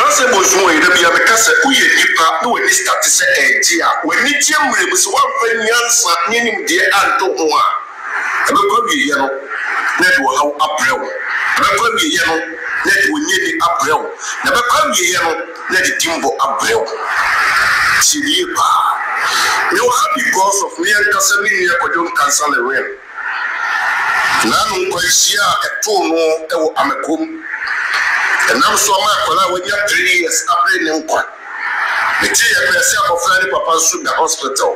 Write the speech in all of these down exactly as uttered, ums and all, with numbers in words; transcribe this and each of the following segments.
say was one to be a cassa, who you keep no any start to say, eh, dear, when you tell me was one friend, answer, meaning dear Anto Moa. And the probably yellow, net will how uprel. And the probably yellow, net will near the uprel. Never come yellow, let it timber uprel. Chilipa. You are happy because of me and Casamina, but don't cancel the rain. Nanu Koisia, a two more, I'm a cum. And now so much when you have three years after the one. The tea and myself of Fanny Papa should the hospital.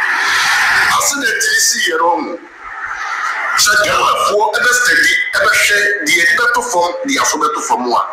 I said that you see your own. So, for ever steady, ever share the better form, the alphabet from one.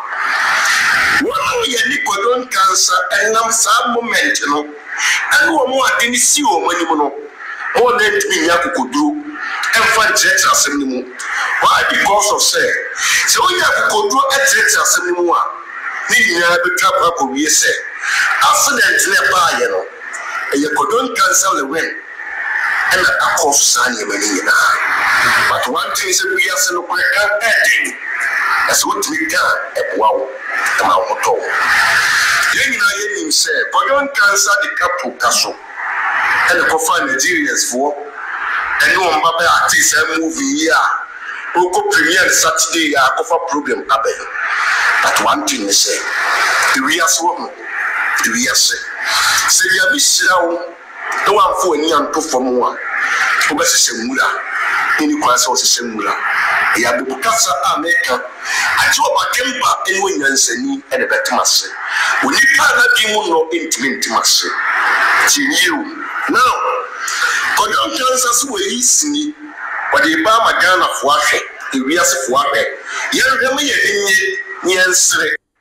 One year, Nicodon cancer, and now some moment, you know. And one more didn't see you when you know. All that me Yaku could do, and find church as anymore. Why? Because of say. So we have to do a church as anymore. Need to trap up with you say. Accident nearby, you know. And you couldn't cancel the win. And I call Sunny when in but one thing is we are so quick and that's what we can at wow. Come out of all. Young Nayan said, Podon cancer the couple castle. And the coffin Nigerians for and no one Baba artist and movie here. Who could premiere Saturday a cover problem abe. But one thing they say, the real woman, the real say, say you be slow, no one for any and two for more. Who was a semula, any class was a semula. He had the Casa America. I told my temper and when you say me and a better master. When you can't give no intimacy. To you. Now, Kodon tells us where he see what the Bama Ghana for the Rias for it. Young Remy, yes,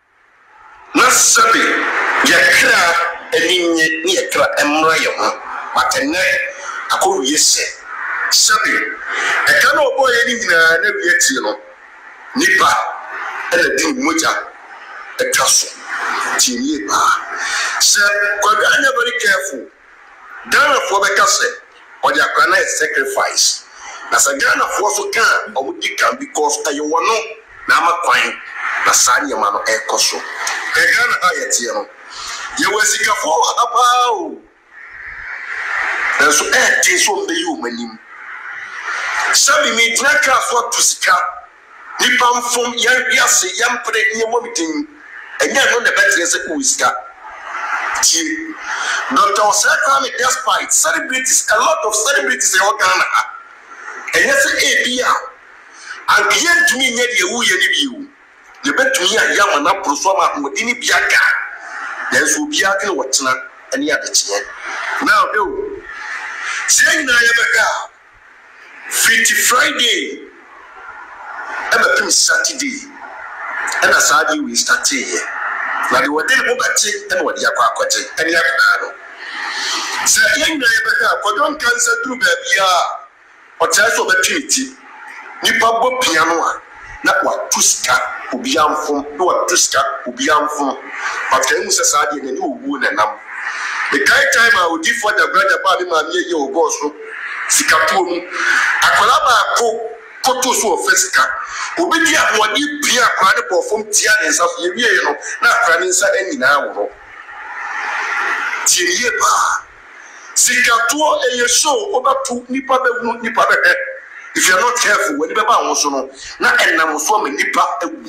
Nasabi, Yakra, and Yakra, and Ryan, but a night, I could yes, Sabi, I cannot boy any never yet, you know, Nipa, and a dim muja, a castle, Tinipa. Sir, I'm very careful. Ghana for the castle, or the Akana sacrifice. As a Ghana for so can, or would you can because I want no Nama Quine, Nasania Mano Air Cosso. A Ghana Ayatino. You were sick of all about. And so air things from the human. Sabi me, Naka for to sika. Nipam from young Yassi, young put it in your vomiting, and then on the better as a whisker. Doctor Osaka, despite celebrities, a lot of celebrities in Ghana. And yes, a beer. And yet to me, yet you, you. You bet to me a young and up to some with any biaka. There's will be a what's not any other chair. Now, do. Saying I have a car. Fifty Friday. Ever Saturday. And a Saturday we start here. Now they were there and what Yakwa and Yakano. Say, young Naiba, but don't cancel through baby. Or tell us opportunity. Nipa piano. Not what Tuska will be on from, no what Tuska will be on from. But then was a sardine and you wound and now. The kind time I would differ the brother Bobby Mammy, your boss, Sikapum, Akolaba, Kotos or Fesca, who be the one you be a chronicle from Tianis of Yevio, not Praninsa any now. Tiepa Sikatua and your show over to Nipa Nipa. If you're not careful, when you also know, not and I'm so many Nipa.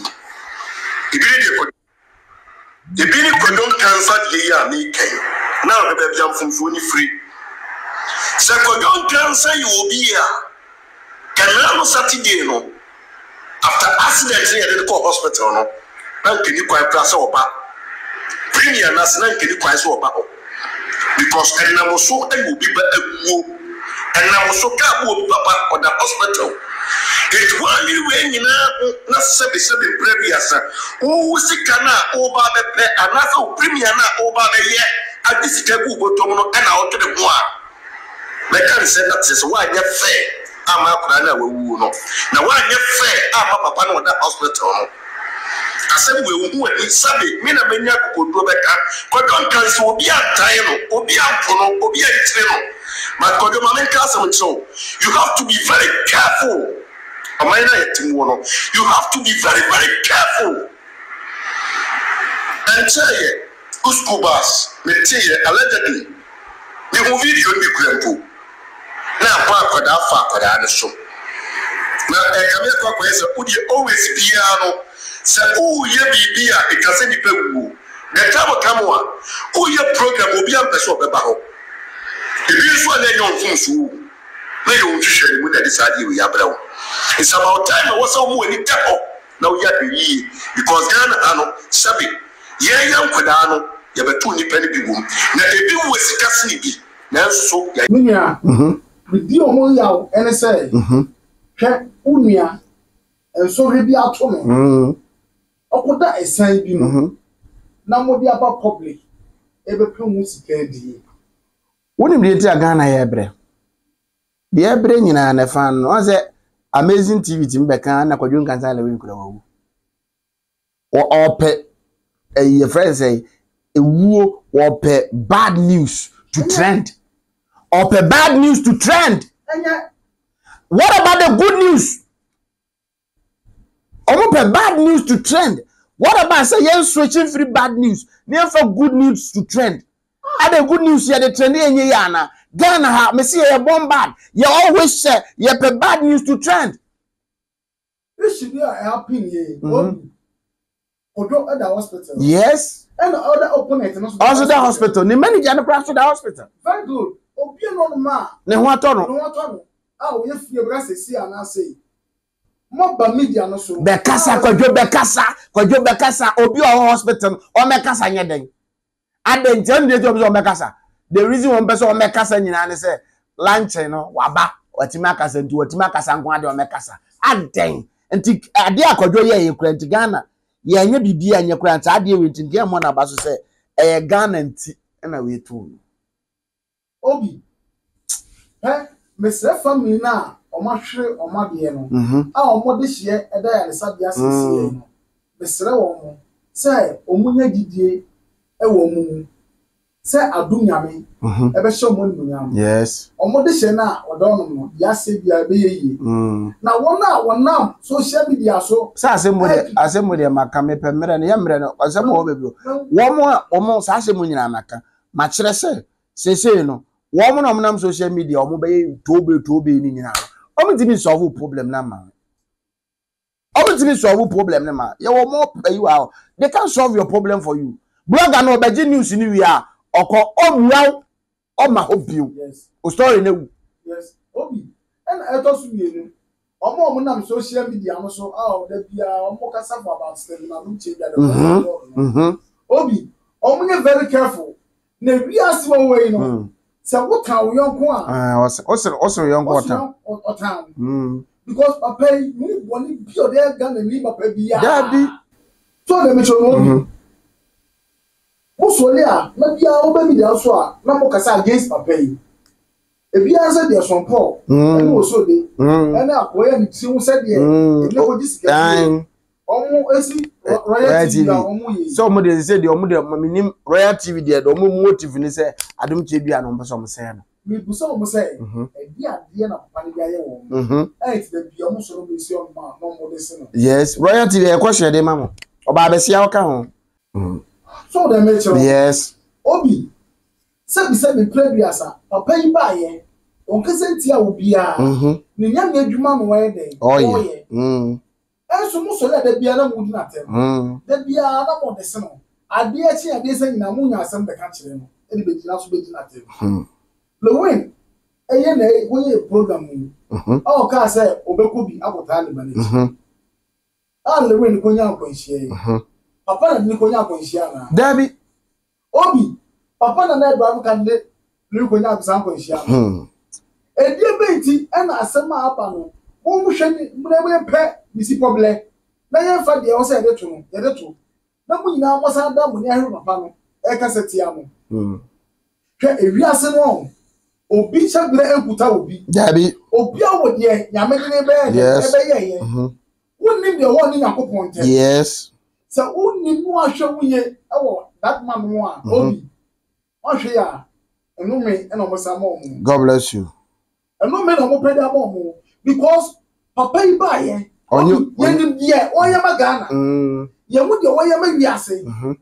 The Billy Codon cancer, they are making. Now the baby jump from fully free. Secondon cancer, you will be here. Can now Saturday, no? After accident here at the hospital, no? Now can you quite pass over? Premier National can you quite over? Because and now so I will be better. And now so can't move Papa on the hospital. It's one you when you know, not seven seven previous. Who is the cana over the play another premier over the year at this table and out to the one. I can't say that is why you're fair. I'm up and I will know. Now, why you're fair, I'm up on the hospital. I said, we will do it. Sabi, Mina Menia could go back. But don't cancel, be a time, or be a phone, or be a train. But for the moment, so you have to be very careful. You have to be very, very careful. and say school bus me tie allegedly the whole video be krampo na kwa kwada fa kwada ne so na e ka me kwa kwese udi always bia no se o ye bibia e ka se nipa wu na tabo kamwa o ye program obi am pese obeba ho e bi so na nyon funsu na yo nhwehwe mu na disade we yabrawo it's about time I was so mu ni tako na we ya yi because Ghana ano sabi ye yan kwada no ya betu ni pani bi wum na ebi wo sikase ni bi na so ya minya mhm di omo yawo ene say mhm hwe unua enso hwe bi ato me mhm okoda esan bi no na modi aba public ebe pemu sika di woni mi ti Ghana ya ebre di ebre nyina na fan no on say Amazing T V ti mbeka na kwadwo nkansa la we nkura wawu o ope e ye friend say ewuo ope bad news to trend ope bad news to trend what about the good news ope bad news to trend what about say you switching free bad news near for good news to trend are the good news here the trend enye yana Ghana ha me see you bombard you always say you pe bad news to trend this should be helping you Odo at the hospital. Yes. And the other opponent also the hospital. The manager and the to the hospital. Very good. Obi no ma. Ne ho atono. Ne ho atono. Ah, we fie bra sesi ana say. Mo ba media no so. Be kasa kwadwo be kasa, kwadwo be kasa obi o hospital o me kasa nyeden. Aden jam de job o me kasa. The reason one person o me kasa nyina ne say lunch no waba watima kasa nti watima kasa nko ade o me kasa. Aden. Nti ade akwadwo ye ye kura nti Ghana ye anya bibia anya kura nti ade we nti ndia mo na ba so say eh Ghana nti na we to obi eh mesre family na o ma hwe o ma de no a o mo de hye eda ya sabia sisi no mesre wo mo say o munya gidie e wo mu say adum nyame e be hye mo nyame yes o mo de hye na o do no no ya se bia be ye na wona wona social media so say asem de asem de maka me pemere ne yemre no asem wo be bi wo mo o mo sa asem nyina maka ma kire se sese no wo mo no mo nam social media o mo be tobe tobe ni nyina o mo timi solve problem na ma o mo timi solve problem na ma ye wo mo pay you out they can solve your problem for you blogger no be news ni wi a oko omwa o ma hobiu yes o story na yes obi and I thought you o mo mo nam social media no so ah da bia o mo kasa for about seven na no change that mhm obi o mo get very careful na wi asimo we no se wo kan wo yonko a ah o se o se yonko otan otan mm because papa you boni bi o de Ghana ni papa bi ya daddy so de me chono Musole a na bia wo ba mi dia so a na mo kasa against papa yi e bia se de son Paul e no so de e na akoya ni ti wo se de e no go disika omo esi Royal T V omo yi so mo de se de omo de minim Royal T V de omo motive ni se adum che bia no mpeso mo se no mi bu so mo se e bia de na papa ni bia ye wo mhm e ti de bia omo so no be si on ma no mo de se no yes Royal T V e ko hwe de ma mo oba be sia wo ka ho mhm so the nature yes obi se bi se be previous papa yi ba ye on kesenti a obi a mhm ni nya me adwuma no we den oye mhm enso mo so le da bia na mo di na tem mhm da bia na mo de se no ade a chi ade se nyina mo nya asem be ka kire no e de be gina so be di na tem mhm lewin eye na wo ye program ni mhm o ka se obeko bi akota le manage mhm ah lewin ko nya ko nhie mhm papa na ni ko nya ko nhia na Dabi obi papa na na drive kan de ni ko nya bisan ko nhia hmm e die benti e na asema aba no wo mu hwe ni mna we pe bisi problem na ye fa de o se de to no ye de to na mu nyina mo sa da mu ni ahru papa no e ka setia mo hmm hwe ewi ase no obi chabre ekuta obi Dabi obi awo de nyame de be e be ye ye mhm wonni de wo ni yakopon te yes so uni mu ahwe wuye ewo that man mu a obi ahwe ya enu me eno mo samo mu God bless you enu me no mo pede amo mu because papa iba ye onyu ye ye oya magana mm ye mu de oya ma wiase mhm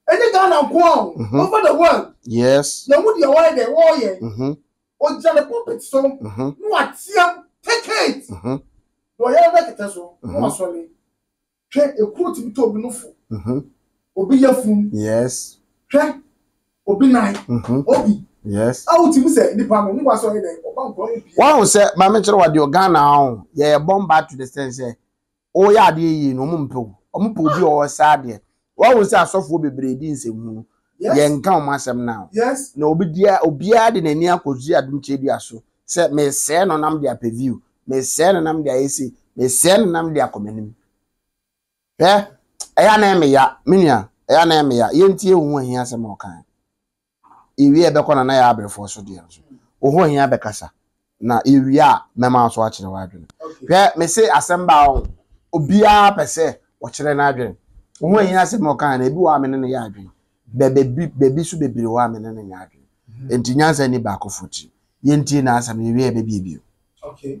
Any Ghana go over the world. Yes. Now would you why they warrior? Mhm. Or Jana puppet so Mhm. what here? Take it. Mhm. Do I have that so? No sorry. Check a quote to be told no fool. Mhm. Obi your fool. Yes. Check Obi nine. Mhm. Obi. Yes. How to say the palm no was sorry then. One say my mention what your Ghana on. Yeah, bomb back to the sense. Oh yeah, dear, no mumpo. Ompo bi o sad. One say asofo bebre di nsemu. Ye nka o masem now. Yes. Na obi dia obia de nani akozi adum chedua so. Say me say no nam dia peview. Me say no nam dia esi. Me say no nam dia komanim. Eh? Eya na me ya, minia. Eya na me ya. Ye ntie hu ahia asem o kan. Iwi e be kona na ya abrefo so dia so. Oho ahia be kasa. Na iwi a mema so a kire wa adwene. Hwe me say asem ba on. Obia pese wo kire na adwene. Oho ahia asem o kan na ebi wa me ne ya adwene. Bebe bebi su bebiri wa me ne ne ya adwene. Enti nyansa ni ba ko futi. Ye ntie na asem iwi e be bi. Okay.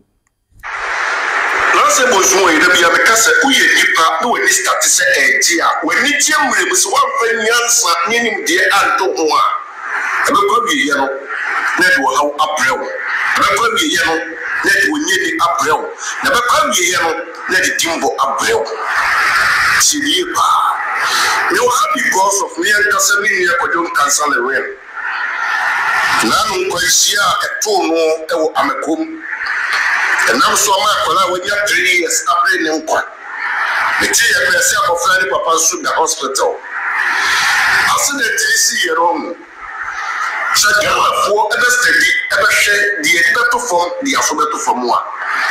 Lase bozuo yi da bia me kasa uye nipa no wani start se eji a wani tie mre buso wa fa nyansa nyenim de anto ho a ebe kwa bi ye no na de wo haw abrew ebe kwa bi ye no na de wo nyeni abrew na ebe kwa bi ye no na de timbo abrew siriye pa me wa happy because of me and kasa mi ne ko don cancel the real na no ko isia eto no e wo amekom. And I'm so much when you have three years after the inquest. The tea and the self of Fanny Papa Sugar the hospital. I said that you see your own. So, you have four ever steady, ever share the better form, the alphabet from one.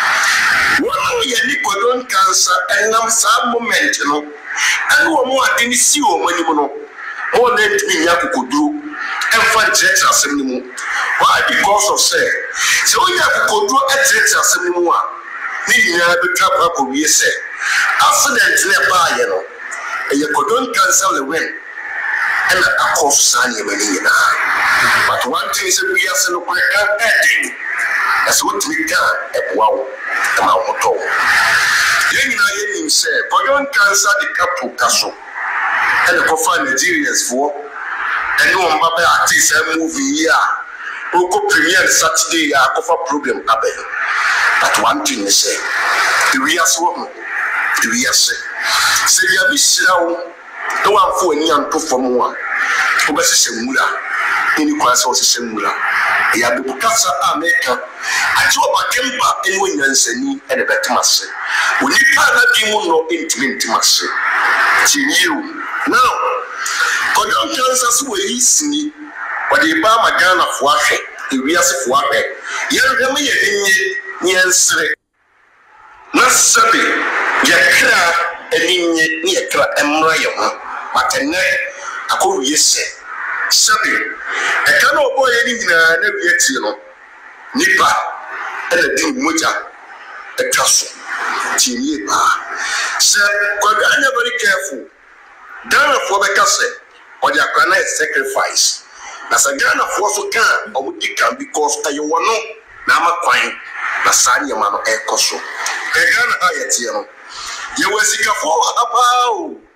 One year, Nicodon cancer, and I'm some moment, you know. And no more didn't see you when you know. All that me Yaku could do. And find church as a minimum. Why? Because of say. So we have to do a church as a minimum. Need to be trapped up with you say. Accident nearby, you know. And you couldn't cancel the win. And I call Sunny when you know. But one thing is we are so quick ending. That's what we can. Wow. Come out. You know, you say, couldn't cancel the couple castle. And the coffin Nigerians for. And no one Baba artist a movie here. We go premiere Saturday a cover program abe. But one thing is say, the real woman, the real say. Say you be slow. No one for any and to from one. Oba se semula. Ini kwa se se semula. Ya be bukasa America. Ajo ba kemba enwe nyansani e de betimase. We ni pa na bi mu no intimate. Tinyu. Now Kodon Kansas were easy, but the Bama Ghana for the Rias for a young Yammy Yansre. Not Sabi, Yakra, and Yakra, and Ryan, but a night, I could yes, Sabi. I cannot boy any never yet, you know. Nipa, and a dim muja, a castle. Tinipa. Sir, I'm very careful. Ghana for the castle. Or their granite sacrifice. As a Ghana for so can or would you can because I want no Nama Quine, Nasania Mano Air Cosso. A Ghana Ayatiano. You were sick of all about.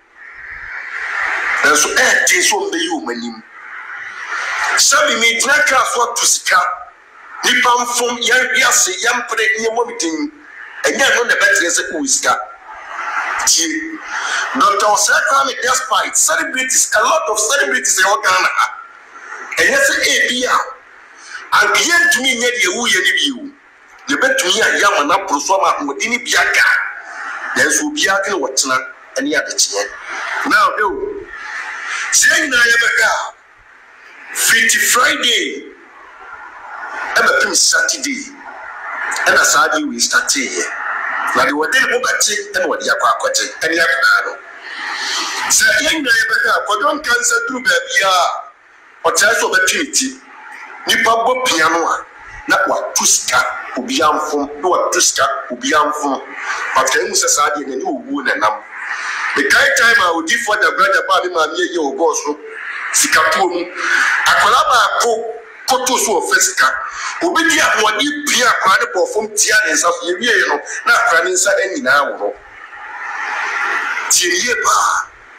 There's so air things on the human. Sammy made not class what to sika. Nipam from young Yassi, young put it in your vomiting. And yet on the better as a whisker. Doctor Osaka, despite celebrities, a lot of celebrities in Ghana. And yes, a beer. And yet to me, yet you, you. You bet to me a young and up to some with any biaka. There's will be a what's not any other chair. Now, do. Saying I have a car. Fifty Friday. Ever Saturday. And a Saturday we start here. Na de wode mo bati and wode yakwa akote and yakwa no se yen na yebeka kodon cancer through baby a o tell so betwiti nipa bo pia no a na wa tuska obi amfom na wa tuska obi amfom but kan mu se saade ne ni owu na nam the kind time I would give for the brother ba bi ma me ye o boss no sikapo mu akola ba ko koto so ofesika obi dia wodi bia kwa ne bofom tia ne nsa so ye wie no na akra ne nsa ani na wo tie ye ba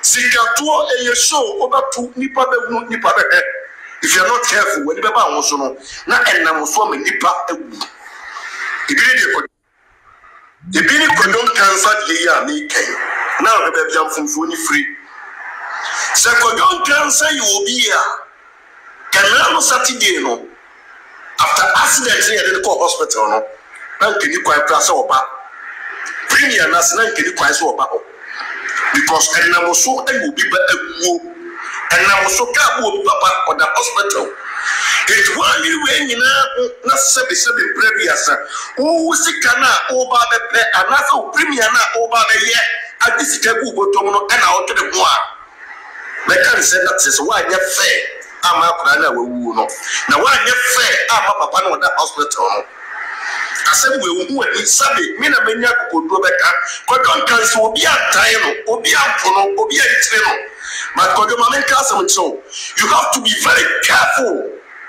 Sikato e show obatu nipa be nipa be. If you're not careful, when you be ba won so no na enam so ma nipa agu. Ibiri de ibiri kodon cancer de ya me kai. Na be be jam funfu ni free. Se kodon cancer you will be here. Kana no Saturday no. After accident here they go hospital no. Na kini kwa prasa oba. Premier na se na kini kwa so oba. Because enam so agu bi ba agu. And now so careful papa or the hospital. It's one you when you know not seven seven previous. Oh, Sikana over the play another premier over the year. And this is a good bottom and out to the one. I can't say that is why you're fair. I'm up and I will know. Now, why you're fair, I'm up upon the hospital. I said, we will do it. Sabi, Mina Menia could go back. But don't cancel, be a time, or be a phone, or be a train. But you have to be very careful.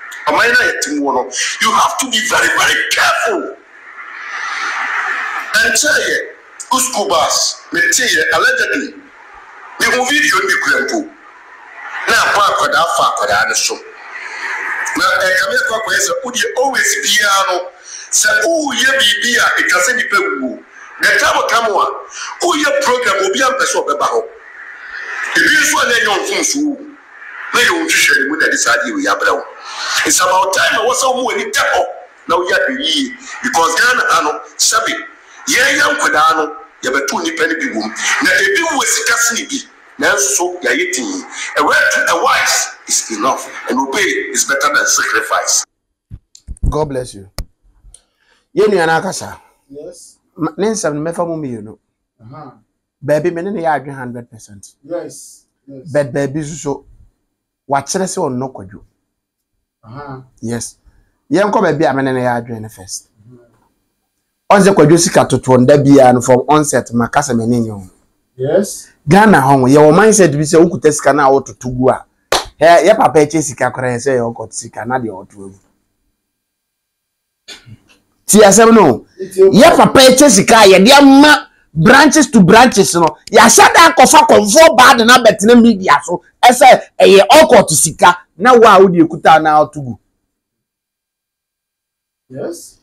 You have to be very, very careful. And tell you, Uskubas, Metia, allegedly, the movie you be grateful. Now, Papa, that far, that so. Now, I come here, would you always be piano? Say, oh, ye be beer, it can send you. The time will come on. Oh, your program will be a person of the battle. If you saw the young things, they don't share with this idea we have. It's about time I was somewhere in the temple. Now you have to ye because Ghana, Ano, Sabi, ye young Kodano, you have a two penny people. Now, if you was Cassidy, now so you're eating. A word to the wise is enough, and obey is better than sacrifice. God bless you. Yeni anakasa. Yes. Nensa mefa mu you know. Uh-huh. Baby, me ne ya one hundred percent. Yes. Yes. But baby so what chere se on no kwadwo. Uh-huh. Yes. Ye nko baby a me ne ya adwen first. Onze kwadwo sika toto nda bia no from onset makasa me ne nyo. Yes. Ghana ho ye wo mindset bi se okuta sika na wototo gu a. He ye papa eche sika kora se ye okot sika na de oto. Ti asem no. Ye papa eche sika ye de ama branches to branches no ya shada kofa konfo bad na betene media so ese eye okot sika na wa wo de ekuta na otugu. Yes.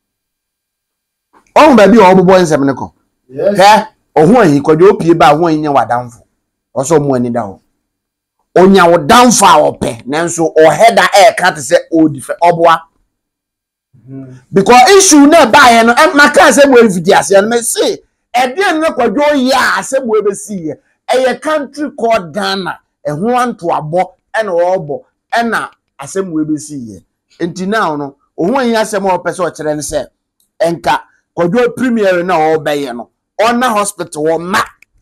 Oh baby o bobo nsem ne ko. Yes. He ohun ayi kwadwo opie ba ho anya wadanfo. Oso mu ani da ho. Onya wo danfo a ope nanso o header e ka te se o dife oboa. Because issue na ba ye no maka se mo video ase no me say e de no kwadwo ya ase mo be see ye e country called Ghana e ho anto abo e na obo e na ase mo be see ye enti now no ohun yin ase mo pese o kire ne se enka kwadwo premier na o be ye no ona hospital wo ma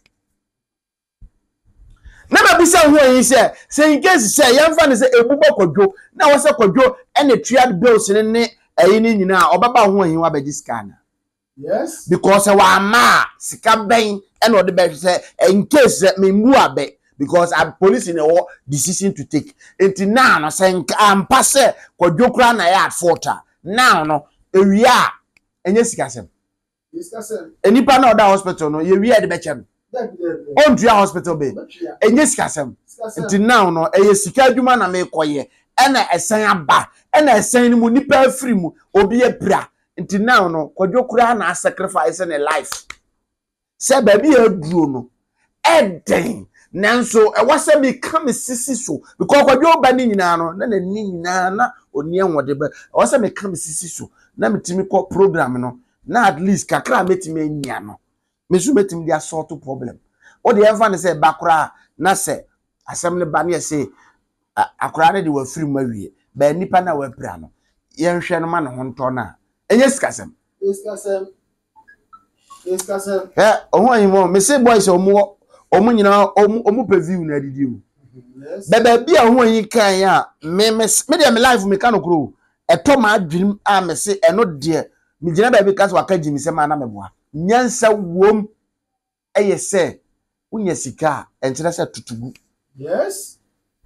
na ba bi se ho yin se se in case se yemfa ne se ebubo kwadwo na wo se kwadwo e na triad bills ne ne ayi ni nyina obaba ho yin wa be scanner. Yes. Because wa ma sika ben e na ode be say in case me mu abe because I police in a decision to take enti now no say ampa se kwadwo kra na ya at forta now no ewia enye sika sem Sika sem enipa na oda hospital no ye wia de be chem on tria hospital be enye sika sem enti now no eye sika adwuma na me koye e na esen aba e na esen ni mu nipa afiri mu obi e bra enti now no kwadwo kura na sacrifice in a life se baby aduro no eden nanso e wase me come sisi so because kwadwo ba ni nyina no na na ni nyina na oni enwode ba wase me come sisi so na metimi ko program no na at least kakra metimi anya no me so metimi dia sort problem o de enfa ne se bakura na se asem ne ba ne se akura ne de wa firi mawie ba nipa na wa pra no ye nhwe no ma ne ho nto na enye sikasem Iskasem. Iskasem. eh ohun ayimo me say boys omo omo nyina omo pe view na didi o. Yes. Bebe bia ohun yin kan ya me me me de me live me kan okro eto ma adwim a me say eno de me gina ba bi ka so aka jimi se ma na me boa nyansa wom eye se unya sika enkyere se tutugu. Yes.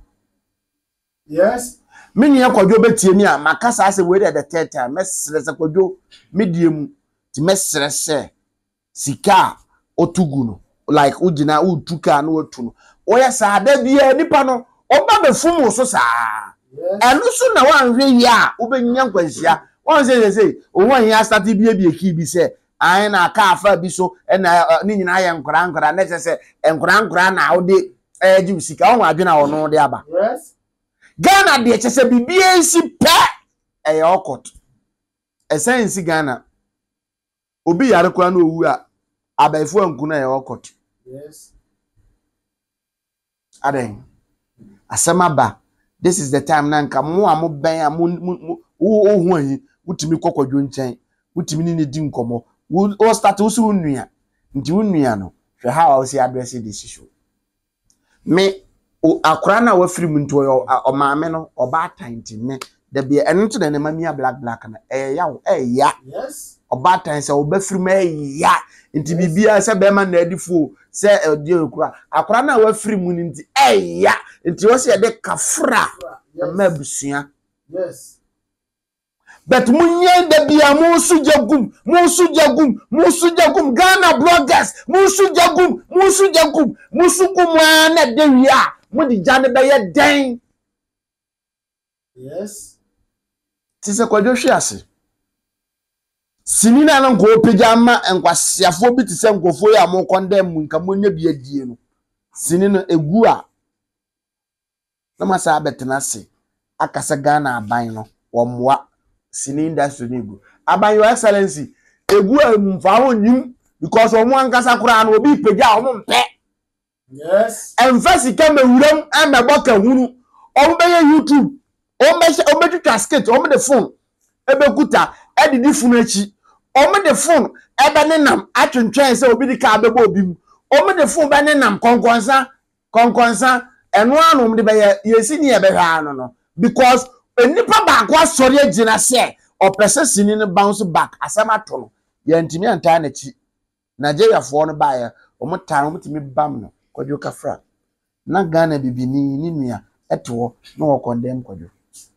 Yes. Mini ya kwadwo betie mi a makasa ase we de the third time mesre se kwadwo medie mu ti mesre se sika otugu no like ujina utuka no otu oya sa da bia nipa no oba be fum so sa enu so na wan hwe ya obenya nkwansia wan say say ohun ya start bia bia ki bi say an na ka afa bi so na ni nyina ya nkora nkora na say nkora nkora na ode eh ji usika won adwena ono de aba Yes. Ghana de chese bibia nsi pe eh okot essence Ghana obi yare kwa na owu a abaifo anku na ya okot. Yes. Aden asemaba this is the time na nka mo amo ben a mo wo ohu ahi wutimi kokwadwo nchen wutimi ni di nkomo wo start wo su nua nti wo nua no hwe how we address this issue me akora na wa free mu nto o maame no oba tanti me da bia eno to na mamia black black na eh ya eh ya Yes. oba tan se oba free me ya nti bibia se be ma na adifo se odi okura akora na wa free mu nti eh ya nti wo se de kafra na busua. Yes. But munye da bia mu sujagum mu sujagum mu sujagum Ghana bloggers mu sujagum mu sujagum mu sugum na de wia mu di jane be ye den. Yes. Tise kwadwo hwe ase sinina na nko pejama enkwasiafo bi tise nkofo ya mo condemn mu nka monnya bi adie no sinina egu a na masa abetena se akasa Ghana aban no wo moa sini industry nego aban your excellency egu a mfa ho nyim because omo ankasa kura na obi peja omo mpe. Yes. Emfasi kama wuram amebo ka hunu omo be YouTube omo be omo be casket omo the phone ebe kuta edidi phone achi omo the phone ebe nenam atwentwen se obi di ka abebo obi mu omo the phone be nenam konkonsa konkonsa eno anu omo de be yesi ni ebe hwa no no because enipa ba kwa sori agina se opese sini ne bounce back asama to no ya ntimi anta na chi Nigeria fo no ba ya omo tan omo timi bam no kwadwo kafra na Ghana bibini ni nua eto na wo condemn kwadwo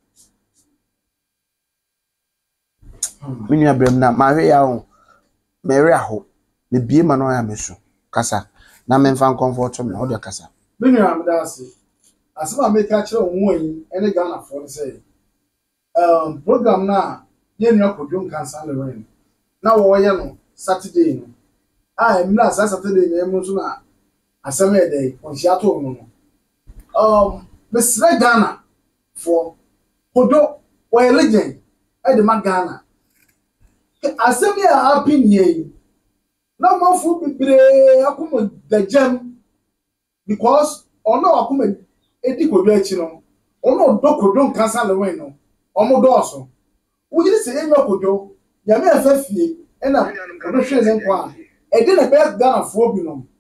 minua brem na ma hwe ya ho mere aho me bie ma no ya mesu kasa na me mfa comfort me ho de kasa Minua amdase asema make a kire onwo yi ene Ghana for say um program na ye nua kodwo kansa le wen na wo ye no Saturday no ah emna Saturday na emu so na asema e dey on shiato no um Mister Ghana for kodwo wo legend e de ma Ghana asemi a happy nye na mafu bibre akuma the gem because ono akuma edi kodwo achi no ono do kodwo nkansa le wen no omo do so wo yiri se enyo kodwo ya me afafie ena ono hwe ne nkwa e de na be Ghana fo bi no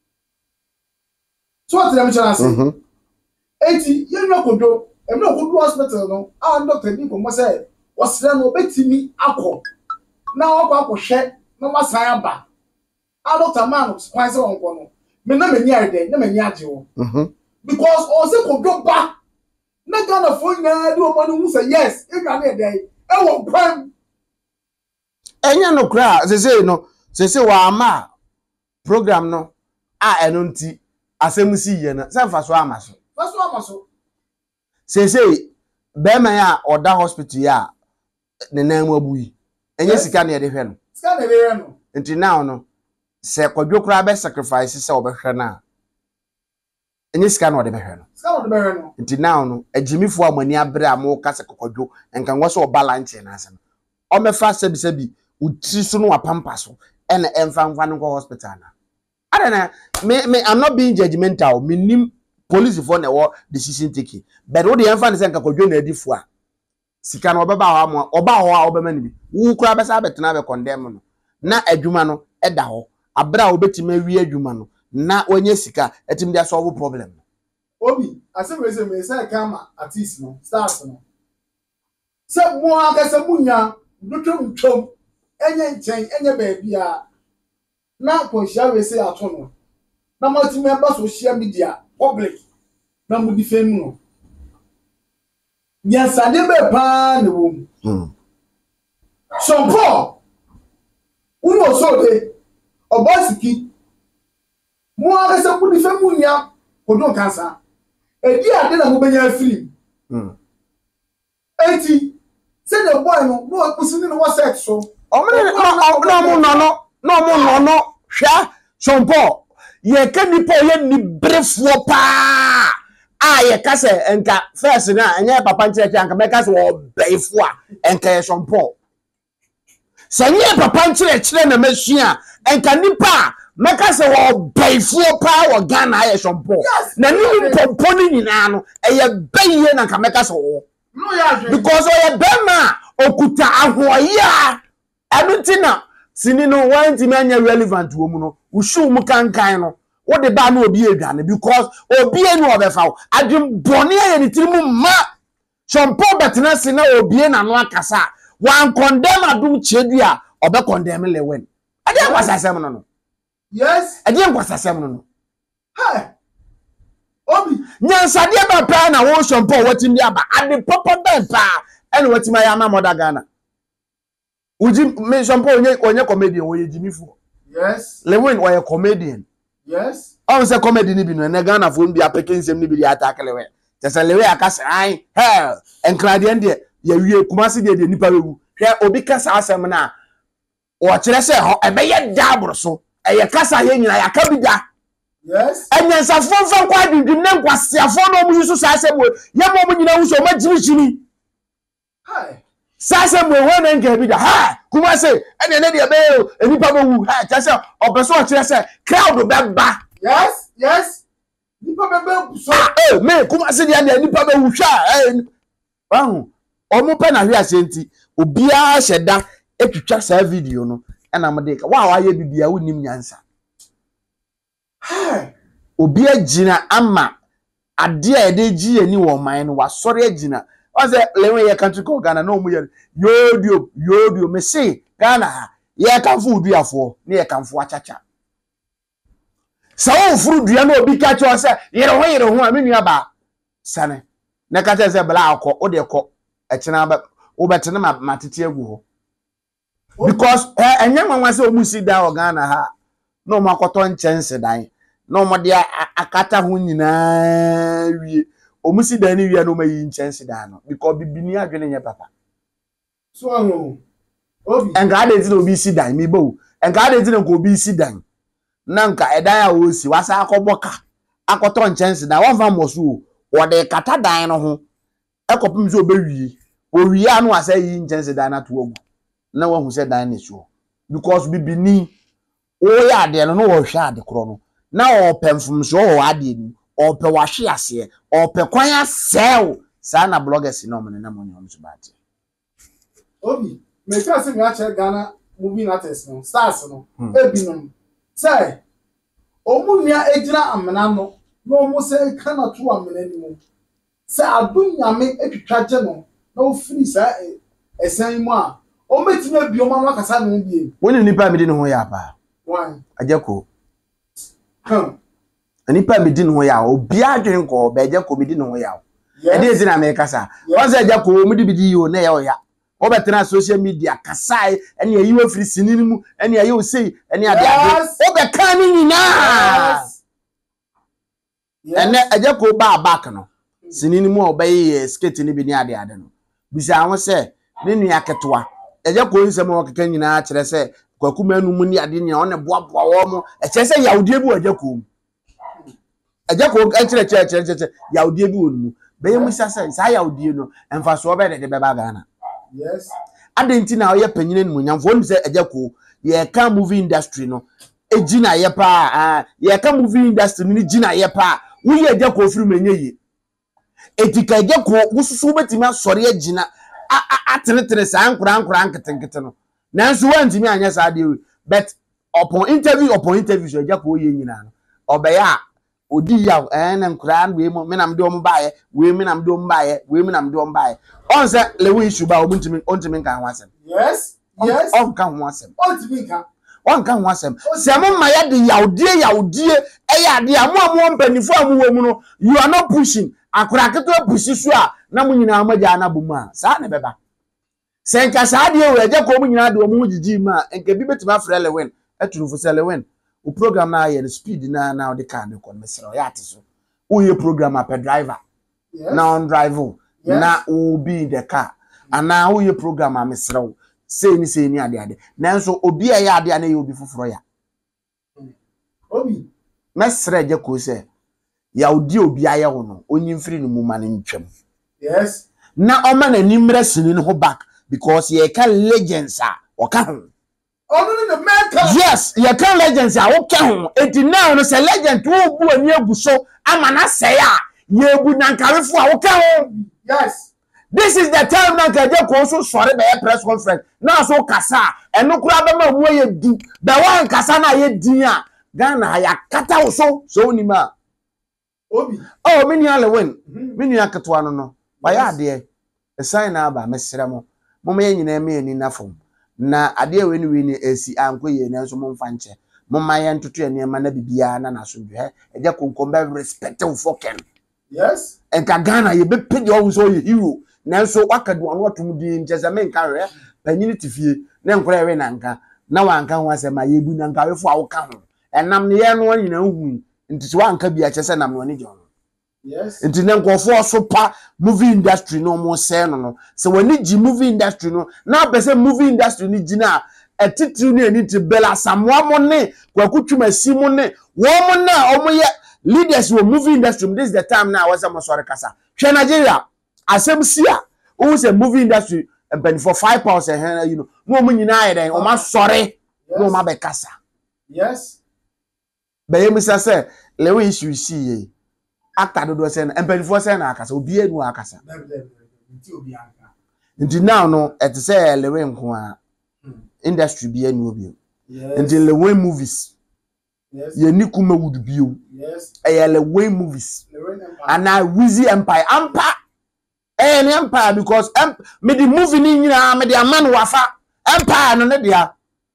so what them chance mhm eti yenyo kodwo e me kodwo hospital no a doctor bi ko mo say wasre no betimi akọ na wakọ akọhwe na masan aba a doctor man kwan se won ko no me na mani arde na mani age wo mhm because o se kodwo ba na Ghana fo nya de o manu hu say yes e gba na e dey e won kwan enya no kra se se no se se wa ama program no a eno nti asem si ye na se fa so ama so fa so ama so se se be man ya oda hospital ya ne nan mu abuyi enye sika na ye de hwe no sika na de hwe no nti now no se kwadwo kra be sacrifice se obehwe na enye sika na ode behwe no sika na ode behwe no nti now no agimifo amani abre amo ka se kwadwo enka ngwo se obalance na asem o me fa sebi sebi utri so no apampa so ena emfa mfa no hospital na adana me me I'm not being judgmental me nim police for na wo decision taking but wo de emfa ne se enka kwadwo na adifo a sika na obeba ho am oba ho a obema ni bi wu kura besa betena be condemn no na adwuma no eda ho abra obetima wi adwuma no na onye sika etim dia solve problem obi asem ese me say kama artist no stars no se mo agasa munya dutwom twom enye nchen enye baabia na ko share we say ato no na multi member social media public na mu defend no yes ade be pa ne wo mm so for uno so de obasiki mo akasa ku ni fe mu nya kodon kansa edi ade na mo benya free mm eti say the boy no no pusini no sex so omre no no mo no no no mo no no hwa chompo ye ka nipo ye ni brefuo pa a ye ka se enka first na enye papa nchireke anka me ka se wo beifo a enka ye chompo se nye papa nchireke na masua enka nipa me ka se wo beifo pa wo Ghana ye chompo na ni pompo ni nyina no eye beye na nka me ka se wo no ya because oye bema okuta ahoya anutina sini no wanti manya relevant wo mu no ushu mu kankan no wo de ba na obi edwane because obi enu obefa adwem bone ya ni tiri mu ma chompo betena sina obi na no akasa wan condemn adu chedu a obe condemn lewen ade kwasasem no no yes ade kwasasem no no hey obi nyansade ba pa na wo chompo watim dia ba ade papa ben pa ene watim ya ma moda Ghana uji me chompo onye onye comedian wo ye jimifu yes lewen wo ye comedian yes on se comedy ni bi no na Ghana fo mbi apekensem ni bi dia attack lewe tese lewe akasa ai hell enkrade ende ya wie kumase de de nipa wewu hwe obi kasa asem na o kire se ho ebeye dabro so eye kasa ye nyina ya kabida yes enyansa fonfon kwa dindin ne nkwasiafo no mu yusu sa asem ye mo mu nyina wuso ma jirichini hey sasa mwe wona nke bi da ha kuma se ene ne de be enipa bowu ha tese obeso o kire se crowd be ba yes yes nipa bebe so eh me kuma se de enipa bowu hwa eh wahu omo pe na hwe asenti obi a hyeda etwitwa sa video no ena mo de ka wa wa ye bibia wonim nyansa hey obi agina ama ade a de gi ani wo man no wa sori agina Oze lewe ye country called Ghana no mu ye yodio yodio me say Ghana ye kan fu duafo ne ye kan fu achacha sa wo furu dua no obi ka cho se yere ho yere ho amenu aba sane ne ka che se bla akọ o de kọ ekina ba wo betene ma matete agu ho because eh enye nwanwa se omusi da o Ghana ha no makoto nchense dan no mo de akata ho nyina wie omusi dan ni wi no mayi nchense dan no because bibini adwene nye papa so no obi enga ade ti no bi si dan mi bo enga ade ti no ko bi si dan na nka edan a wo si wasa akọboka akoto nchense dan won fa mosu wo de kata dan no ho ekopim so obewie owie anu asa yi nchense dan na to ogu na wo hu se dan ni so because bibini o ya ade no no wo hwa ade kro no na o pemfum so o ade ni ope wahwe ase ope kwan asel sa na bloggers no mo na mo nyom so baate obi me ka se nga che Ghana movie artists no stars no ebi no say omu nia ejira amena no no mo se kana to amena ni mo se adunyame etwitwa je no na ofiri sa esen mu a o metime bi o ma no akasa no bi woni nipa me di no ho ya pa wan ajeko hmm nipa me di no ho ya obi adwen ko be ajeko me di no ho ya e dey zina me kasa won se ajeko o mu di bi di yo na ya o ya o betena social media kasai ene ayi wo firi sinini mu ene ayi o sei ene ade ade o be kan ni nyina ene ajeko ba back no sinini mu o be yi skate ni bi ni ade ade no bisa ho se ne nua ketwa ajeko nsem o keka nyina kire se kwakuma nu mu ni ade ni o ne boaboa wo mo e kire se yawde bi ajeko ajeko e kire kire kire kire yawde bi wo mu be yi mu sa se sa yawde no emfa so be de de be ba Ghana yes adenti na oye panyine ni munyamfo oni se ajeko ye ka movie industry no ejina ye pa ah ye ka movie industry ni jina ye pa wo ye ajeko firi menye ye etika ajeko wususu betimi asori agina atenetere sa ankura ankura anketenkete no nanso wantimi anya sa de but upon interview upon interview so ajeko ye nyina no obeya odi ya eh na nkura we mo menam de om baaye we menam de om baaye we menam de om baaye on se lewe issue ba omuntimi ontimi kan ho asem yes yes on kan ho asem ontimi kan on kan ho asem se mo ma ya de yawdie yawdie e ya de amo amo mpanifo amu wo mu no you are not pushing akura keto pushi so a na mo nyina amaja na bomu a sa ne beba se nka sa de we je ko mo nyina de o mo jiji ma enka bi betima frɛ lewen aturu fo se lewen o program na ye speed na na the car no kon mesra ya ate o ye program up driver Yes. na on drive Yes. na o be in the car and na o ye program am mesra say ni say ni ade ade nanso obi a ya ade na ye obi foforo ya Obi. mesra je ko say ya odi obi aye wo no onyimfiri no mu ma ne ntwam. Yes. Na oma na nimre sini no back because ye can legends a oka ho. Oh no no man. Yes, ye can legends a oka ho. Eti now no say legend wo bu ani agu so ama na say a ye bu nankarefo a oka ho. Yes. This is the time na kaje ko so sore be press conference. Na so kasa eno kura be ma mu ye di. Be wan kasa na ye din a Ghana ya kata wo so so ni ma. Obi. Oh, me nua le win. Me nua ketwa no no. Waya ade e sign na aba mesere mo. Mo me nyina me ani na fom. Na ade we ni we ni esi anko ye na so mo mfa nche. Mo ma ye ntoto ye ne ma na bibia na na so dwe. Eja konkom be respect wo foken. Yes. Enka Ghana ye be pedi wo so ye hero. Na so wakadu anu atum di nchese me nka re. Panyini tifie na nkora we na nka. Na wanka ho asema ye bu na nka we fo awoka ho. Enam ne ye no nyina hu. Ntisi wanka bia chese nam no ni jo. Yes. Nti ne nkofo so pa movie industry no mo se no no se wani gi movie industry no na be se movie industry ni gina etitiri ni ani ti bela samwa mo ne kwakutuma si mo ne wo mo na o mo ye leaders wo movie industry. This is the time now was am sorry kasa hwe Nigeria asem sia o se movie industry and for five pounds and you know no mo nyina aye den o ma sorry no ma be kasa. Yes. Be yemi say lewe issue see ye actor do say na empanifo say na akasa obi enu akasa Nti obi anka. nti now no et say lewe nko a industry bi enu obi Yes. nti lewe movies Yes. ye nikuma would bio Yes. e lewe movies The rain empire. and na Wizzy Empire ampa eh an empire because em me the movie ni nyina me the man wafa empire no ne dia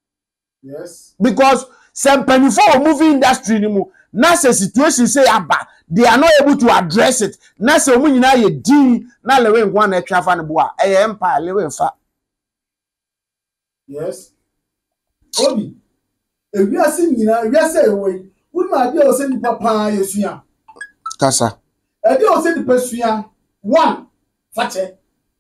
Yes. because some empanifo movie industry ni mu na say situation say aba they are not able to address it. Na se omu nyina ye din na lewe nkwa na atwa fa ne bo a eh empire lewe fa. Yes. Obi. Ewiase nyina, ewiase ewe. Wonu ade o se nipa pa yesua. Kasa. Ade o se nipa sua. One, fache.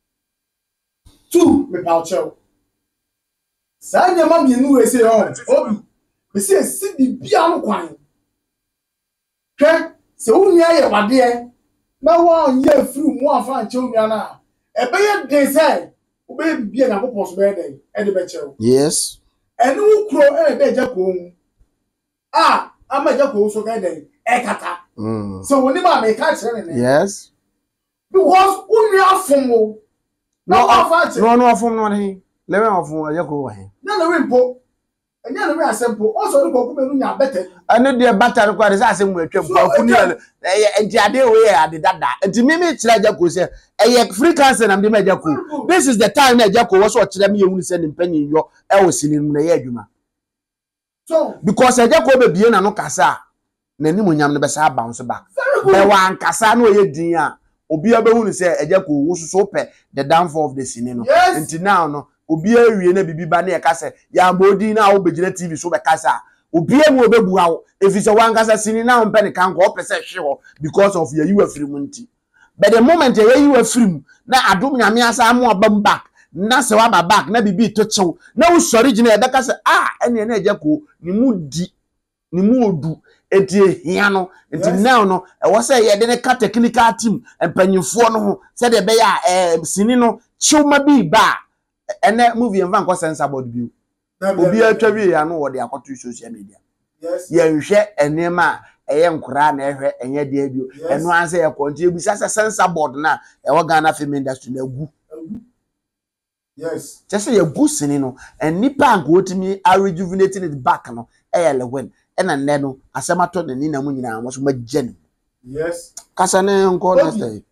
Two, me paucho. Sa nyama mienu we se on. Obi. Me se si bibia no kwan. Hwe se wonu aye wade na won ye firi mu afa nche onua na ebe ye de say obe bibia na popos so be den e de be chew. Yes. Enu kro e de je ko mu. Ah, ama je ko so ga den e kata. Mm. So woni ma me ka kire ne. Yes. Because unu afomo. No, Na afa che. no, no, from no he. Lewe ofun aye ko wa he. Na na we mpo. Enya na we asempo. O so de ko ku menu nya bete. Ane de batter ko say asem mu atwam kwa kunu eh enti ade we ade dada. Enti mimi kira Ajako say eh free cancer na mde Ajako. This is the time na Ajako was o kira me yehunu say nimpanyin yo e wo sinin na ye adwuma. So Because Ajako be bie na no kasa na ni munyam ne be sa bounce back. very Be good. wan kasa na oye din a obi abehunu say Ajako wo so pe the downfall of the scene no. Yes. Enti now no obi awie na bibi ba na ye kasa ya mbodi na wo begina T V so be kasa. Obi emu obebu hawo efise wankasa sini na mpe ne kanko opese hwe because of your you afiri munti. But the moment you you afiri na adom nyame asa amu abam back na se wa ba back na bibi to chew na wo original e beka se ah ene na Ajako ni mu di ni mu odu eti hia no enti now no e wo se ye de ne ka technical team empanyimfo no ho se de be ya eh sini no chiuma bi ba ene movie enva nko sense about bi obi atwa wi ya no wo de akoto social media. Yes. Ye nhwe enema eye nkura na ehwe enye de abio eno anse ye konti ebisa se sensor board na e wo Ghana film industry na gu. Yes. Just ye gu sini no en nipa anko otimi a rejuvenating it back no e le wen ena nne no asemato ne ni na mu nyina mo so magye no. Yes. Kasa ne nko na stay.